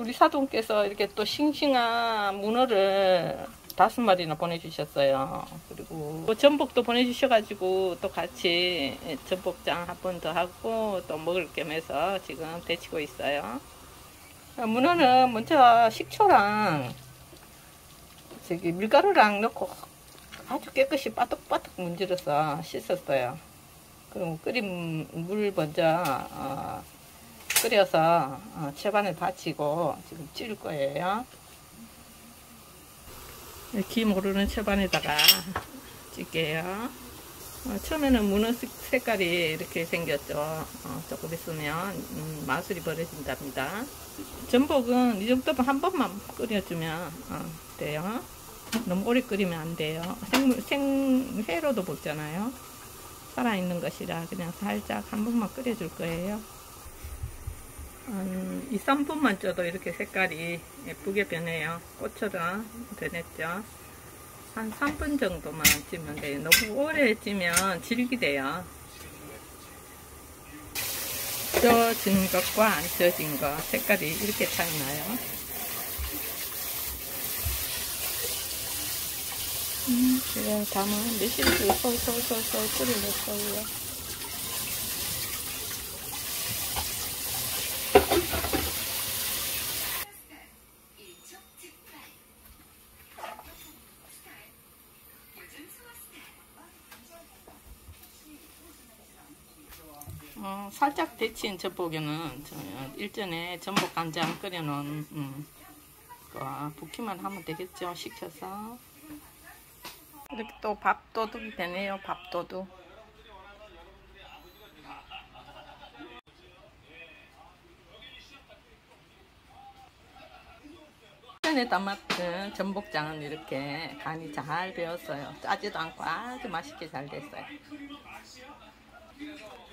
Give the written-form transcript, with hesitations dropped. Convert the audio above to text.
우리 사돈께서 이렇게 또 싱싱한 문어를 5마리나 보내주셨어요. 그리고 전복도 보내주셔가지고 또 같이 전복장 한 번 더 하고 또 먹을 겸 해서 지금 데치고 있어요. 문어는 먼저 식초랑 저기 밀가루랑 넣고 아주 깨끗이 빠득빠득 문질러서 씻었어요. 그리고 끓인 물 먼저 끓여서 채반에 받치고 지금 찌를 거예요. 기 모르는 채반에다가 찔게요. 처음에는 문어 색깔이 이렇게 생겼죠. 조금 있으면 마술이 벌어진답니다. 전복은 이 정도면 한 번만 끓여주면 돼요. 너무 오래 끓이면 안 돼요. 생회로도 먹잖아요. 살아있는 것이라 그냥 살짝 한 번만 끓여줄 거예요. 2, 3분만 쪄도 이렇게 색깔이 예쁘게 변해요. 꽃처럼 변했죠. 한 3분 정도만 찌면 돼요. 너무 오래 찌면 질기 돼요. 쪄진 것과 안 쪄진 것 색깔이 이렇게 차이 나요. 지금 담은 매실주 솔솔솔솔 끓여줬어요. 살짝 데친 전복에는 일전에 전복 간장 끓여놓은 거 붓기만 하면 되겠죠. 식혀서 이렇게 또 밥도둑이 되네요. 밥도둑. 전에 담았던 전복장은 이렇게 간이 잘 배었어요. 짜지도 않고 아주 맛있게 잘 됐어요.